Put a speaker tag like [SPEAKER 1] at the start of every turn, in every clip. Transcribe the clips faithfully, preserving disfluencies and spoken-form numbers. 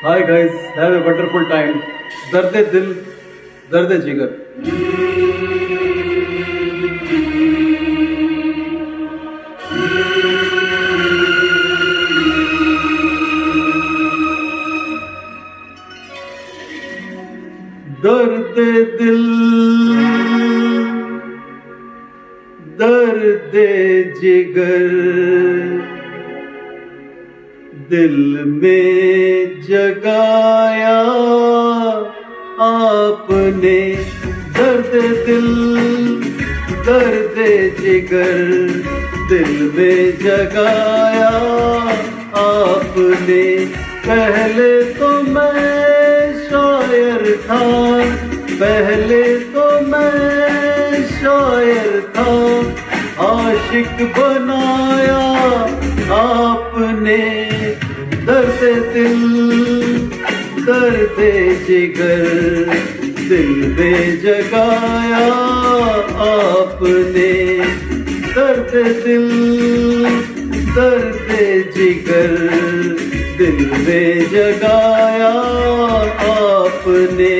[SPEAKER 1] Hi guys, have a wonderful time. दर्द दिल, दर्द जिगर. दर्द दिल, दर्द जिगर, दिल में जगाया आपने. दर्द दिल, दर्द जिगर, दिल में जगाया आपने. पहले तो मैं शायर था, पहले तो मैं शायर था. आशिक बनाया आपने. दर्द दिल, दर्द जिगर, दिल में जगाया आपने. दर्द दिल, दर्द जिगर, दिल में जगाया आपने.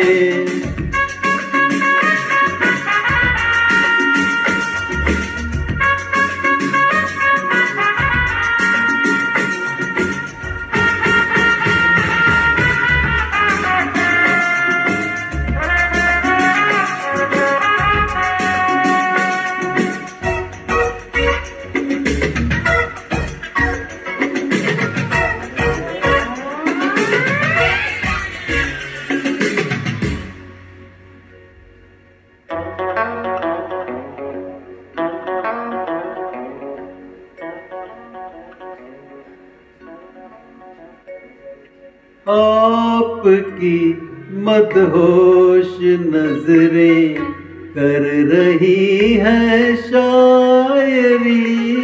[SPEAKER 1] आपकी मदहोश नजरें कर रही है शायरी.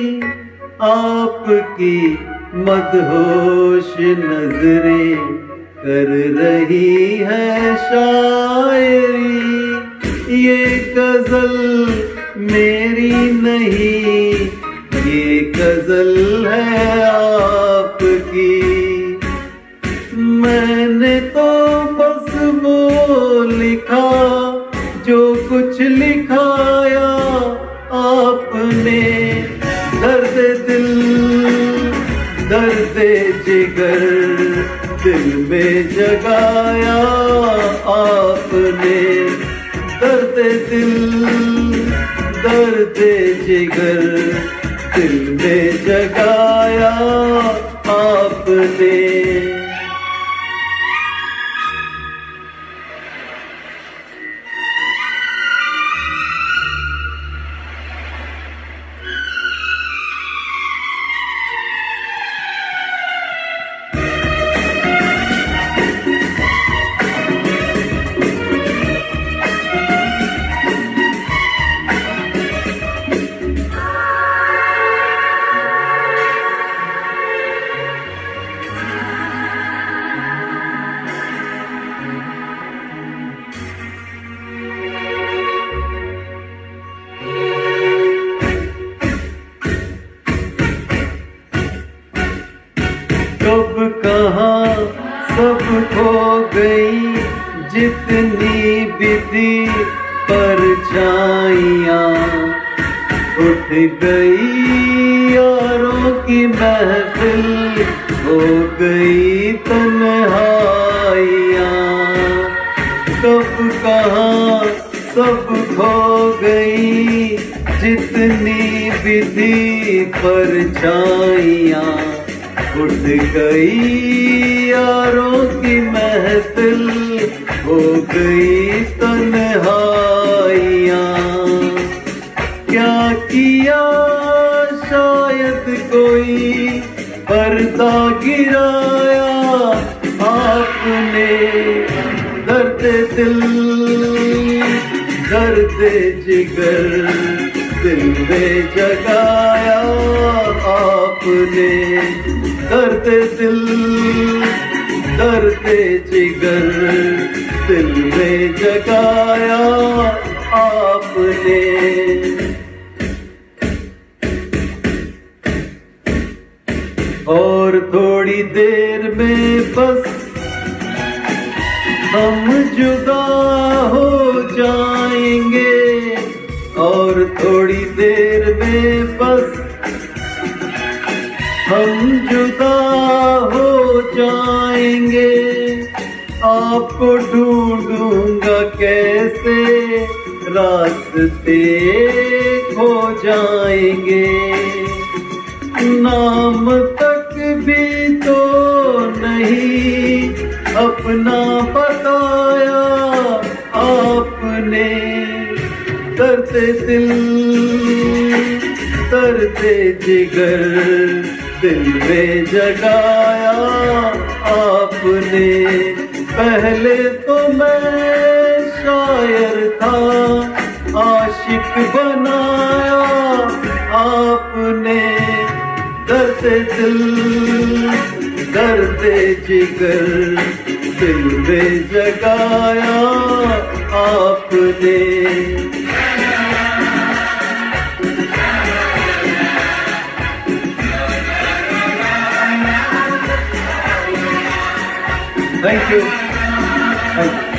[SPEAKER 1] आपकी मदहोश नजरें कर रही है शायरी. ये गजल मेरी नहीं, ये गजल है आपकी. मैंने तो बस वो लिखा जो कुछ लिखाया आपने. दर्द दिल, दर्द जिगर, दिल में जगाया आपने. दर्द दिल, दर्द जिगर, दिल में जगाया आपने. कब कहाँ सब खो गई जितनी विधि परछाइयाँ. उठ गई यारों की महफिल, हो गई तन्हाइयाँ. कब कहाँ सब खो गई जितनी विधि परछाइयाँ. उठ गई यारों की महफिल, हो गई तन्हाइयाँ. क्या किया शायद कोई पर्दा गिराया आपने. दर्द दिल, दर्द जिगर, दिल में जगाया आपने. दर्द दिल, दर्द जिगर, दिल में जगाया आपने. और थोड़ी देर में बस हम जुदा हो जाएंगे और थोड़ी देर में बस हम जुदा हो जाएंगे। आपको ढूंढूंगा कैसे, रास्ते खो जाएंगे। नाम तक भी तो नहीं अपना बताया आपने, दर्द दिल दर्द जिगर दिल में जगाया आपने। पहले तो मैं शायर था, आशिक बनाया आपने। दर्द दिल दर्द जिगर दिल में जगाया आपने। Thank you. Thank you.